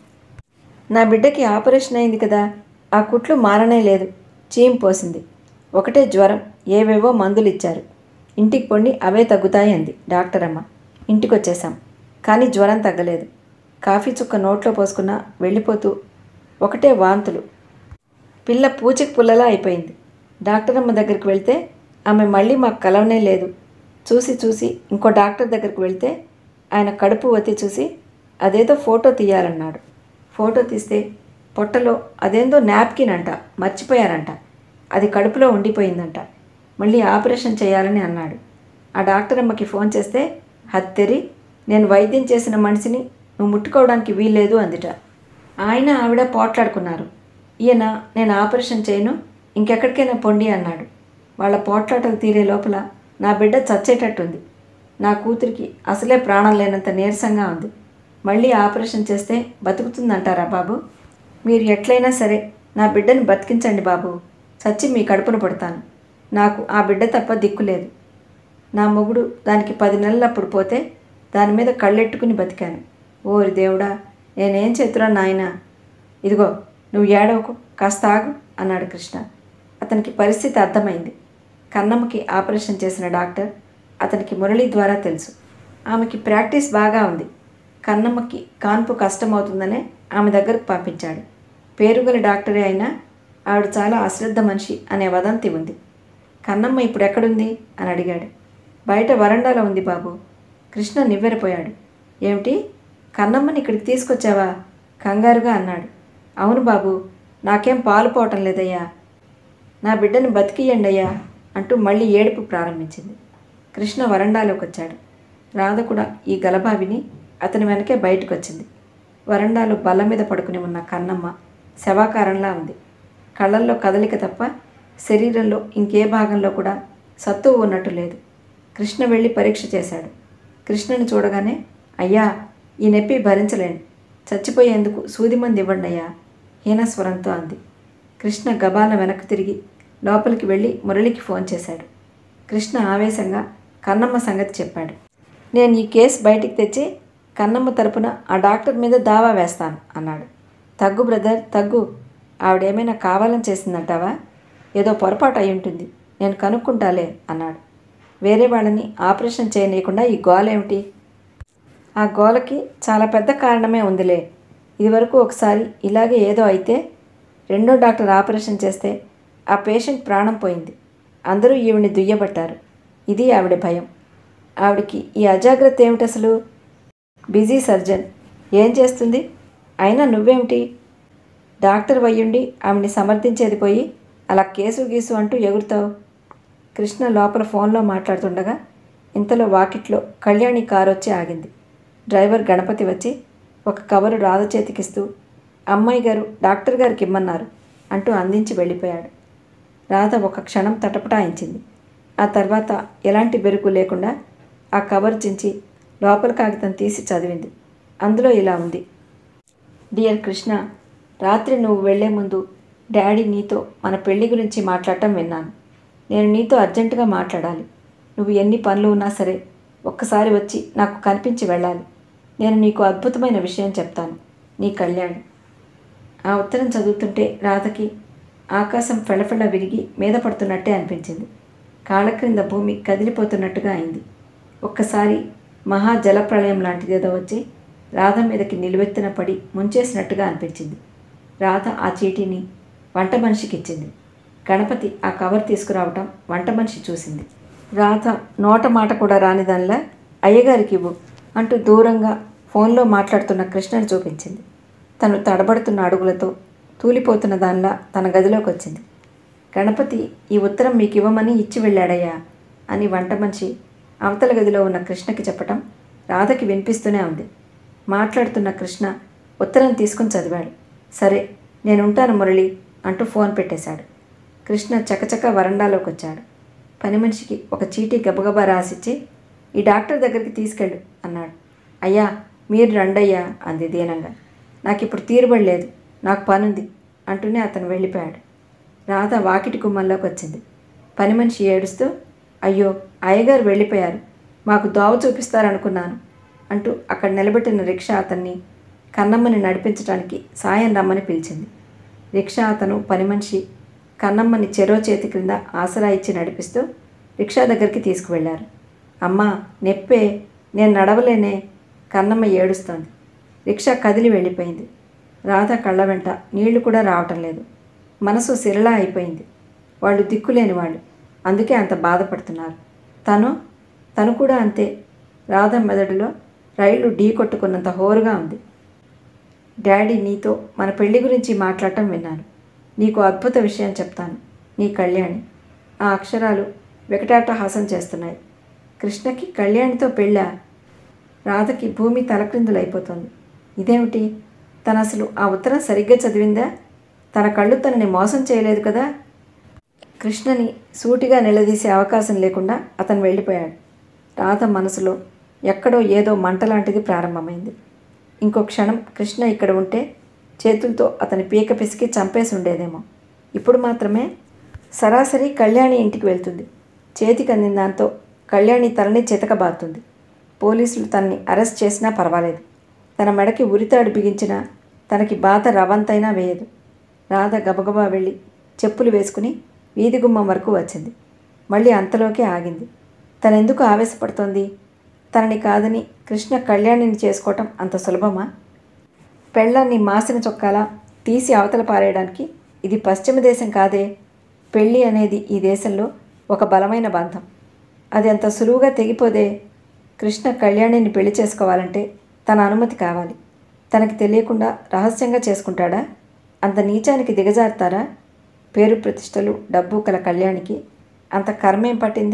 నా బిడ్డకి ఆపరేషన్ అయింది కదా, ఆ కుట్లు మారనే లేదు, చీమ్ పోసింది. ఒకటే జ్వరం, ఏవేవో మందులు ఇచ్చారు. ఇంటికి పొండి అవే తగ్గుతాయి అంది డాక్టర్ అమ్మ. ఇంటికి వచ్చేసాం, కానీ జ్వరం తగ్గలేదు. కాఫీ చుక్క నోట్లో పోసుకున్నా వెళ్ళిపోతూ ఒకటే వాంతులు. పిల్ల పూచికి పుల్లలా అయిపోయింది. డాక్టర్ అమ్మ దగ్గరికి వెళ్తే ఆమె మళ్ళీ మాకు కలవనే లేదు. చూసి చూసి ఇంకో డాక్టర్ దగ్గరికి వెళ్తే ఆయన కడుపు ఒత్తి చూసి అదేదో ఫోటో తీయాలన్నాడు. ఫోటో తీస్తే పొట్టలో అదేందో నాప్కిన్ అంట మర్చిపోయారంట, అది కడుపులో ఉండిపోయిందంట. మళ్ళీ ఆపరేషన్ చేయాలని అన్నాడు. ఆ డాక్టర్ అమ్మకి ఫోన్ చేస్తే, హత్తెరి, నేను వైద్యం చేసిన మనిషిని నువ్వు ముట్టుకోవడానికి వీల్లేదు అందిట. ఆయన ఆవిడ పోట్లాడుకున్నారు. ఈయన నేను ఆపరేషన్ చేయను, ఇంకెక్కడికైనా పొండి అన్నాడు. వాళ్ళ పోట్లాటలు తీరే లోపల నా బిడ్డ చచ్చేటట్టుంది. నా కూతురికి అసలే ప్రాణం లేనంత నీరసంగా ఉంది. మళ్ళీ ఆపరేషన్ చేస్తే బతుకుతుందంటారా బాబు? మీరు ఎట్లయినా సరే నా బిడ్డని బతికించండి బాబు, చచ్చి మీ కడుపున పడతాను. నాకు ఆ బిడ్డ తప్ప దిక్కు లేదు. నా మొగుడు దానికి పది నెలలప్పుడు పోతే దాని మీద కళ్ళెట్టుకుని బతికాను. ఓరి దేవుడా, నేనేం చేతురా నాయనా. ఇదిగో నువ్వు ఏడవకు, కాస్త ఆగు అన్నాడు కృష్ణ. అతనికి పరిస్థితి అర్థమైంది. కన్నమ్మకి ఆపరేషన్ చేసిన డాక్టర్ అతనికి మురళి ద్వారా తెలుసు. ఆమెకి ప్రాక్టీస్ బాగా ఉంది. కన్నమ్మకి కాన్పు కష్టమవుతుందనే ఆమె దగ్గరకు పంపించాడు. పేరుగల డాక్టరే అయినా ఆవిడ చాలా అశ్రద్ధ మనిషి అనే వదంతి ఉంది. కన్నమ్మ ఇప్పుడు ఎక్కడుంది అని అడిగాడు. బయట వరండాలో ఉంది బాబు. కృష్ణ నివ్వెరపోయాడు. ఏమిటి, కన్నమ్మని ఇక్కడికి తీసుకొచ్చావా కంగారుగా అన్నాడు. అవును బాబు, నాకేం పాలు పోవటం లేదయ్యా, నా బిడ్డని బతికియండి అయ్యా అంటూ మళ్ళీ ఏడుపు ప్రారంభించింది. కృష్ణ వరండాలోకి వచ్చాడు. రాధ కూడా ఈ గలభా విని అతని వెనకే బయటకు వచ్చింది. వరండాలో బల్ల మీద పడుకుని ఉన్న కన్నమ్మ శవాకారంలా ఉంది. కళ్ళల్లో కదలిక తప్ప శరీరంలో ఇంకే భాగంలో కూడా సత్తువు ఉన్నట్టు లేదు. కృష్ణ వెళ్ళి పరీక్ష చేశాడు. కృష్ణని చూడగానే, అయ్యా, ఈ నొప్పి భరించలేను, చచ్చిపోయేందుకు సూది మంది ఇవ్వండి అయ్యా హీనస్వరంతో అంది. కృష్ణ గబాల వెనక్కి తిరిగి లోపలికి వెళ్ళి మురళికి ఫోన్ చేశాడు. కృష్ణ ఆవేశంగా కన్నమ్మ సంగతి చెప్పాడు. నేను ఈ కేసు బయటికి తెచ్చి కన్నమ్మ తరపున ఆ డాక్టర్ మీద దావా వేస్తాను అన్నాడు. తగ్గు బ్రదర్, తగ్గు. ఆవిడేమైనా కావాలని చేసిందంటావా? ఏదో పొరపాటు అయి ఉంటుంది, నేను కనుక్కుంటాలే అన్నాడు. వేరే వాళ్ళని ఆపరేషన్ చేయనీయకుండా ఈ గోలేమిటి? ఆ గోలకి చాలా పెద్ద కారణమే ఉందిలే. ఇదివరకు ఒకసారి ఇలాగే ఏదో అయితే రెండో డాక్టర్ ఆపరేషన్ చేస్తే ఆ పేషెంట్ ప్రాణం పోయింది. అందరూ ఈవిని దుయ్యబట్టారు. ఇది ఆవిడ భయం. ఆవిడికి ఈ అజాగ్రత్త ఏమిటి అసలు? బిజీ సర్జన్, ఏం చేస్తుంది? అయినా నువ్వేమిటి డాక్టర్ వయ్యుండి ఆవిడ్ని సమర్థించేది పోయి అలా కేసు గీసు అంటూ ఎగురుతావు? కృష్ణ లోపల ఫోన్లో మాట్లాడుతుండగా ఇంతలో వాకిట్లో కళ్యాణి కారు వచ్చి ఆగింది. డ్రైవర్ గణపతి వచ్చి ఒక కవరు రాధ చేతికిస్తూ, అమ్మాయి గారు డాక్టర్ గారికి ఇమ్మన్నారు అంటూ అందించి వెళ్ళిపోయాడు. రాధ ఒక క్షణం తటపటాయించింది. ఆ తర్వాత ఎలాంటి బెరుకు లేకుండా ఆ కవర్ చించి లోపల కాగితం తీసి చదివింది. అందులో ఇలా ఉంది. డియర్ కృష్ణ, రాత్రి నువ్వు వెళ్లే ముందు డాడీ నీతో మన పెళ్లి గురించి మాట్లాడటం విన్నాను. నేను నీతో అర్జెంటుగా మాట్లాడాలి. నువ్వు ఎన్ని పనులు ఉన్నా సరే ఒక్కసారి వచ్చి నాకు కనిపించి వెళ్ళాలి. నేను నీకు అద్భుతమైన విషయం చెప్తాను. నీ కళ్యాణి. ఆ ఉత్తరం చదువుతుంటే రాధకి ఆకాశం ఫెళఫెళ విరిగి మీద పడుతున్నట్టే అనిపించింది. కాళ్ళ క్రింద భూమి కదిలిపోతున్నట్టుగా అయింది. ఒక్కసారి మహా జలప్రళయం లాంటిదేదో వచ్చి రాధ మీదకి నిలువెత్తిన పడి ముంచేసినట్టుగా అనిపించింది. రాధ ఆ చీటీని వంట మనిషికి ఇచ్చింది. గణపతి ఆ కవర్ తీసుకురావటం వంట మనిషి చూసింది. రాధ నోట మాట కూడా రాని దానిలా అయ్యగారికి ఇవ్వు అంటూ దూరంగా ఫోన్లో మాట్లాడుతున్న కృష్ణని చూపించింది. తను తడబడుతున్న అడుగులతో తూలిపోతున్న దానిలా తన గదిలోకి వచ్చింది. గణపతి ఈ ఉత్తరం మీకు ఇవ్వమని ఇచ్చి వెళ్ళాడయ్యా అని వంట మనిషి అవతల గదిలో ఉన్న కృష్ణకి చెప్పటం రాధకి వినిపిస్తూనే ఉంది. మాట్లాడుతున్న కృష్ణ ఉత్తరం తీసుకుని చదివాడు. సరే నేనుంటాను మురళి అంటూ ఫోన్ పెట్టేశాడు. కృష్ణ చకచక వరండాలోకి వచ్చాడు. పని మనిషికి ఒక చీటీ గబగబా రాసిచ్చి ఈ డాక్టర్ దగ్గరికి తీసుకెళ్ళు అన్నాడు. అయ్యా మీరు రండయ్యా అంది దీనంగా. నాకు ఇప్పుడు తీరుబడలేదు, నాకు పనుంది అంటూనే అతను వెళ్ళిపోయాడు. రాధ వాకిటి గుమ్మంలోకి వచ్చింది. పని మనిషి ఏడుస్తూ అయ్యో అయ్యగారు వెళ్ళిపోయారు, మాకు దోవ చూపిస్తారనుకున్నాను అంటూ అక్కడ నిలబెట్టిన రిక్షా అతన్ని కన్నమ్మని నడిపించడానికి సాయం రమ్మని పిలిచింది. రిక్షా అతను పని మనిషి కన్నమ్మని చెరో చేతి క్రింద ఆసరా ఇచ్చి నడిపిస్తూ రిక్షా దగ్గరికి తీసుకువెళ్ళారు. అమ్మా నెప్పే, నేను నడవలేనే, కన్నమ్మ ఏడుస్తోంది. రిక్షా కదిలి వెళ్ళిపోయింది. రాధ కళ్ళ వెంట నీళ్లు కూడా రావటం లేదు. మనసు సిరలా అయిపోయింది. వాళ్ళు దిక్కులేని వాళ్ళు, అందుకే అంత బాధపడుతున్నారు. తను తను కూడా అంతే. రాధ మెదడులో రైళ్లు ఢీ కొట్టుకున్నంత హోరుగా ఉంది. డాడీ నీతో మన పెళ్లి గురించి మాట్లాడటం విన్నాను. నీకు అద్భుత విషయం చెప్తాను. నీ కళ్యాణి. ఆ అక్షరాలు వికటాటహాసం చేస్తున్నాయి. కృష్ణకి కళ్యాణితో పెళ్ళా? రాధకి భూమి తలక్రిందులైపోతుంది. ఇదేమిటి? తను అసలు ఆ ఉత్తరం సరిగ్గా చదివిందా? తన కళ్ళు తనని మోసం చేయలేదు కదా? కృష్ణని సూటిగా నిలదీసే అవకాశం లేకుండా అతను వెళ్ళిపోయాడు. రాధ మనసులో ఎక్కడో ఏదో మంటలాంటిది ప్రారంభమైంది. ఇంకో క్షణం కృష్ణ ఇక్కడ ఉంటే చేతులతో అతని పీక పిసికి చంపేసి ఉండేదేమో. ఇప్పుడు మాత్రమే సరాసరి కళ్యాణి ఇంటికి వెళ్తుంది. చేతికి అందిన దాంతో కళ్యాణి తలని చితకబాతుంది. పోలీసులు తనని అరెస్ట్ చేసినా పర్వాలేదు. తన మెడకి ఉరితాడు బిగించినా తనకి బాధ రవంతైనా వేయదు. రాధ గబగబా వెళ్ళి చెప్పులు వేసుకుని వీధి గుమ్మం వరకు వచ్చింది. మళ్ళీ అంతలోకే ఆగింది. తనెందుకు ఆవేశపడుతోంది? తనని కాదని కృష్ణ కళ్యాణిని చేసుకోవటం అంత సులభమా? పెళ్ళాన్ని మాసిన చొక్కాలా తీసి అవతల పారేయడానికి ఇది పశ్చిమ దేశం కాదే. పెళ్ళి అనేది ఈ దేశంలో ఒక బలమైన బంధం. అది అంత సులువుగా తెగిపోదే. కృష్ణ కళ్యాణిని పెళ్లి చేసుకోవాలంటే తన అనుమతి కావాలి. తనకి తెలియకుండా రహస్యంగా చేసుకుంటాడా? అంత నీచానికి దిగజారుతారా? పేరు ప్రతిష్టలు డబ్బు కల కళ్యాణికి అంత కర్మేం పట్టింది?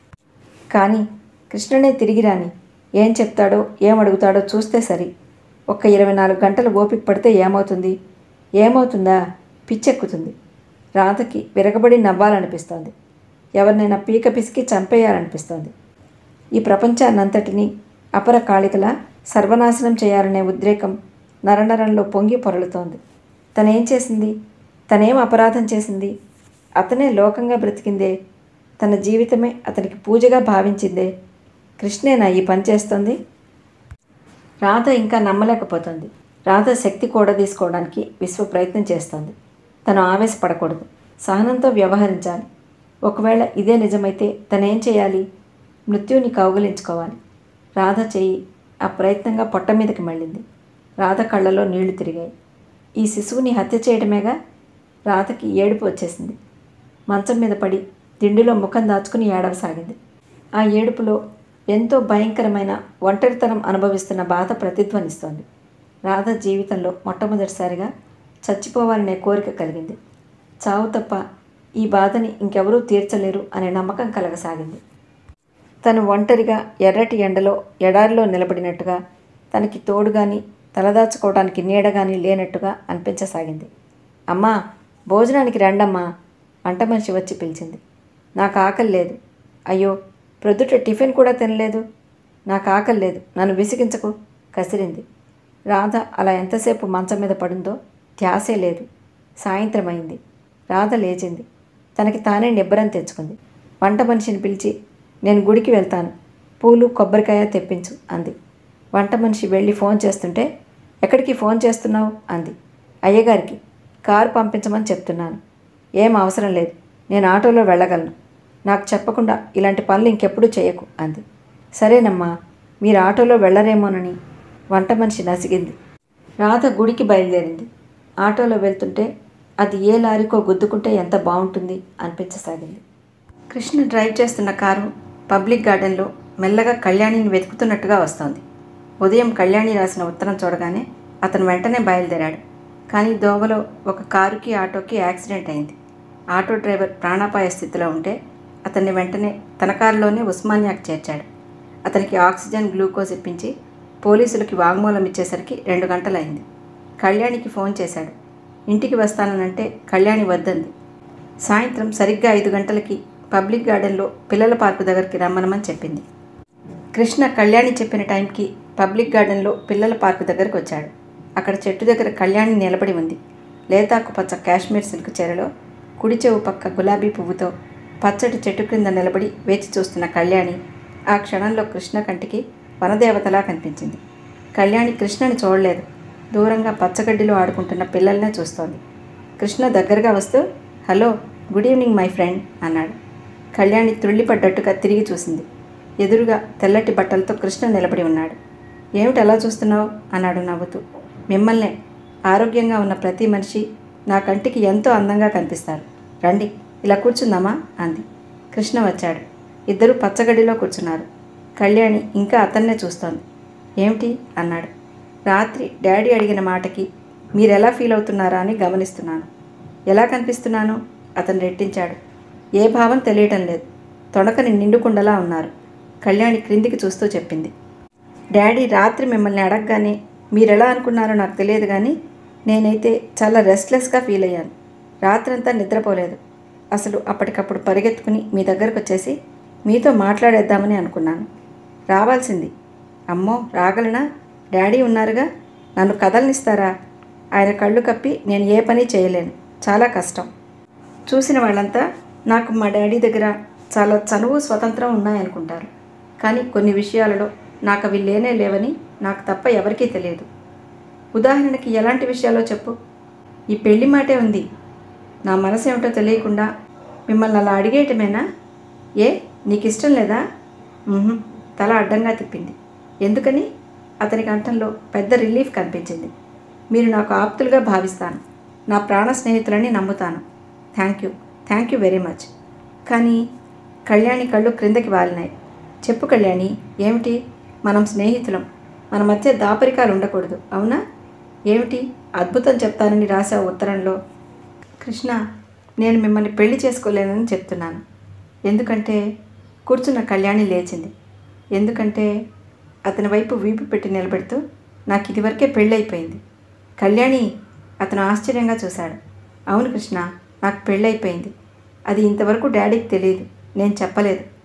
కానీ కృష్ణనే తిరిగి రాని ఏం చెప్తాడో ఏమడుగుతాడో చూస్తే సరి. ఒక్క ఇరవై నాలుగు గంటలు ఓపిక పడితే ఏమవుతుంది? ఏమవుతుందా? పిచ్చెక్కుతుంది. రాధకి విరగబడి నవ్వాలనిపిస్తోంది. ఎవరినైనా పీక పిసికి చంపేయాలనిపిస్తోంది. ఈ ప్రపంచాన్నంతటినీ అపర కాళికలా సర్వనాశనం చేయాలనే ఉద్రేకం నరనరంలో పొంగి పొరలుతోంది. తనేం చేసింది? తనేం అపరాధం చేసింది? అతనే లోకంగా బ్రతికిందే. తన జీవితమే అతనికి పూజగా భావించిందే. కృష్ణేనా ఈ పని చేస్తుంది? రాధ ఇంకా నమ్మలేకపోతుంది. రాధ శక్తి కూడదీసుకోవడానికి విశ్వ ప్రయత్నం చేస్తోంది. తను ఆవేశపడకూడదు, సహనంతో వ్యవహరించాలి. ఒకవేళ ఇదే నిజమైతే తనేం చేయాలి? మృత్యుని కౌగిలించుకోవాలి. రాధ చెయ్యి ఆ ప్రయత్నంగా పొట్ట మీదకి మళ్ళింది. రాధ కళ్ళలో నీళ్లు తిరిగాయి. ఈ శిశువుని హత్య చేయడమేగా? రాధకి ఏడుపు వచ్చేసింది. మంచం మీద పడి దిండులో ముఖం దాచుకుని ఏడవసాగింది. ఆ ఏడుపులో ఎంతో భయంకరమైన ఒంటరితనం అనుభవిస్తున్న బాధ ప్రతిధ్వనిస్తోంది. రాధ జీవితంలో మొట్టమొదటిసారిగా చచ్చిపోవాలనే కోరిక కలిగింది. చావు తప్ప ఈ బాధని ఇంకెవరూ తీర్చలేరు అనే నమ్మకం కలగసాగింది. తను ఒంటరిగా ఎర్రటి ఎండలో ఎడారిలో నిలబడినట్టుగా, తనకి తోడుగాని తలదాచుకోవడానికి నీడగాని లేనట్టుగా అనిపించసాగింది. అమ్మా భోజనానికి రండమ్మా, వంట మనిషి వచ్చి పిలిచింది. నాకు ఆకలి లేదు. అయ్యో ప్రొద్దుట టిఫిన్ కూడా తినలేదు. నాకు ఆకలి లేదు, నన్ను విసిగించకు కసిరింది. రాధ అలా ఎంతసేపు మంచం మీద పడిందో ధ్యాసే లేదు. సాయంత్రం అయింది. రాధ లేచింది. తనకి తానే నిబ్బరం తెచ్చుకుంది. వంట మనిషిని పిలిచి నేను గుడికి వెళ్తాను, పూలు కొబ్బరికాయ తెప్పించు అంది. వంట మనిషి వెళ్ళి ఫోన్ చేస్తుంటే ఎక్కడికి ఫోన్ చేస్తున్నావు అంది. అయ్యగారికి కారు పంపించమని చెప్తున్నాను. ఏం అవసరం లేదు, నేను ఆటోలో వెళ్ళగలను. నాకు చెప్పకుండా ఇలాంటి పనులు ఇంకెప్పుడు చేయకు అంది. సరేనమ్మా, మీరు ఆటోలో వెళ్ళరేమోనని వంట మనిషి నసిగింది. రాధ గుడికి బయలుదేరింది. ఆటోలో వెళ్తుంటే అది ఏ లారీకో గుద్దుకుంటే ఎంత బాగుంటుంది అనిపించసాగింది. కృష్ణ డ్రైవ్ చేస్తున్న కారు పబ్లిక్ గార్డెన్లో మెల్లగా కళ్యాణిని వెతుకుతున్నట్టుగా వస్తోంది. ఉదయం కళ్యాణి రాసిన ఉత్తరం చూడగానే అతను వెంటనే బయలుదేరాడు. కానీ దోవలో ఒక కారుకి ఆటోకి యాక్సిడెంట్ అయింది. ఆటో డ్రైవర్ ప్రాణాపాయ స్థితిలో ఉంటే అతన్ని వెంటనే తన కారులోనే ఉస్మానియాకు చేర్చాడు. అతనికి ఆక్సిజన్, గ్లూకోజ్ ఇప్పించి పోలీసులకి వాంగ్మూలం ఇచ్చేసరికి రెండు గంటలైంది. కళ్యాణికి ఫోన్ చేశాడు. ఇంటికి వస్తానంటే కళ్యాణి వద్దంది. సాయంత్రం సరిగ్గా ఐదు గంటలకి పబ్లిక్ గార్డెన్లో పిల్లల పార్కు దగ్గరికి రమ్మనమని చెప్పింది. కృష్ణ కళ్యాణి చెప్పిన టైంకి పబ్లిక్ గార్డెన్లో పిల్లల పార్కు దగ్గరకు వచ్చాడు. అక్కడ చెట్టు దగ్గర కళ్యాణి నిలబడి ఉంది. లేతాకు పచ్చ కాశ్మీర్ సిల్క్ చీరలో, కుడి చెవు పక్క గులాబీ పువ్వుతో పచ్చటి చెట్టు క్రింద నిలబడి వేచి చూస్తున్న కళ్యాణి ఆ క్షణంలో కృష్ణ కంటికి వనదేవతలా కనిపించింది. కళ్యాణి కృష్ణని చూడలేదు. దూరంగా పచ్చగడ్డిలో ఆడుకుంటున్న పిల్లల్నే చూస్తోంది. కృష్ణ దగ్గరగా వస్తూ, hello, good evening my friend అన్నాడు. కళ్యాణి త్రుళ్ళిపడ్డట్టుగా తిరిగి చూసింది. ఎదురుగా తెల్లటి బట్టలతో కృష్ణ నిలబడి ఉన్నాడు. ఏమిటి అలా చూస్తున్నావు అన్నాడు నవ్వుతూ. మిమ్మల్నే. ఆరోగ్యంగా ఉన్న ప్రతి మనిషి నా కంటికి ఎంతో అందంగా కనిపిస్తారు. రండి, ఇలా కూర్చుందామా అంది. కృష్ణ వచ్చాడు. ఇద్దరూ పచ్చగడ్డిలో కూర్చున్నారు. కళ్యాణి ఇంకా అతన్నే చూస్తోంది. ఏమిటి అన్నాడు. రాత్రి డాడీ అడిగిన మాటకి మీరెలా ఫీల్ అవుతున్నారా అని గమనిస్తున్నాను. ఎలా కనిపిస్తున్నాను అతను రెట్టించాడు. ఏ భావం తెలియటం లేదు. తొణకని నిండుకుండలా ఉన్నారు. కళ్యాణి క్రిందికి చూస్తూ చెప్పింది. డాడీ రాత్రి మిమ్మల్ని అడగగానే మీరెలా అనుకున్నారో నాకు తెలియదు, కానీ నేనైతే చాలా రెస్ట్లెస్గా ఫీల్ అయ్యాను. రాత్రంతా నిద్రపోలేదు. అసలు అప్పటికప్పుడు పరిగెత్తుకుని మీ దగ్గరకు వచ్చేసి మీతో మాట్లాడేద్దామని అనుకున్నాను. రావాల్సింది. అమ్మో, రాగలనా? డాడీ ఉన్నారుగా, నన్ను కదలనిస్తారా? ఆయన కళ్ళు కప్పి నేను ఏ పని చేయలేను. చాలా కష్టం. చూసిన వాళ్ళంతా నాకు మా డాడీ దగ్గర చాలా చనువు, స్వతంత్రం ఉన్నాయనుకుంటారు. కానీ కొన్ని విషయాలలో నాకు అవి లేనే లేవని నాకు తప్ప ఎవరికీ తెలియదు. ఉదాహరణకి ఎలాంటి విషయాలో చెప్పు. ఈ పెళ్లి మాటే ఉంది. నా మనసు ఏమిటో తెలియకుండా మిమ్మల్ని అలా అడిగేయటమేనా? ఏ, నీకు ఇష్టం లేదా? తల అడ్డంగా తిప్పింది. ఎందుకని? అతని కంఠంలో పెద్ద రిలీఫ్ కనిపించింది. మీరు నాకు ఆప్తులుగా భావిస్తాను. నా ప్రాణ స్నేహితులని నమ్ముతాను. Thank you thank you very much. కానీ కళ్యాణి కళ్ళు క్రిందకి వాలినాయి. చెప్పు కళ్యాణి, ఏమిటి? మనం స్నేహితులం. మన మధ్య దాపరికాలు ఉండకూడదు, అవునా? ఏమిటి? అద్భుతం చెప్తానని రాశావు ఉత్తరంలో. కృష్ణ, నేను మిమ్మల్ని పెళ్లి చేసుకోలేనని చెప్తున్నాను. ఎందుకంటే కూర్చున్న కళ్యాణి లేచింది. ఎందుకంటే అతని వైపు వీపు పెట్టి నిలబెడుతూ, నాకు ఇదివరకే పెళ్ళైపోయింది. కళ్యాణి, అతను ఆశ్చర్యంగా చూశాడు. అవును కృష్ణ, నాకు పెళ్ళైపోయింది. అది ఇంతవరకు డాడీకి తెలియదు. నేను చెప్పలేదు.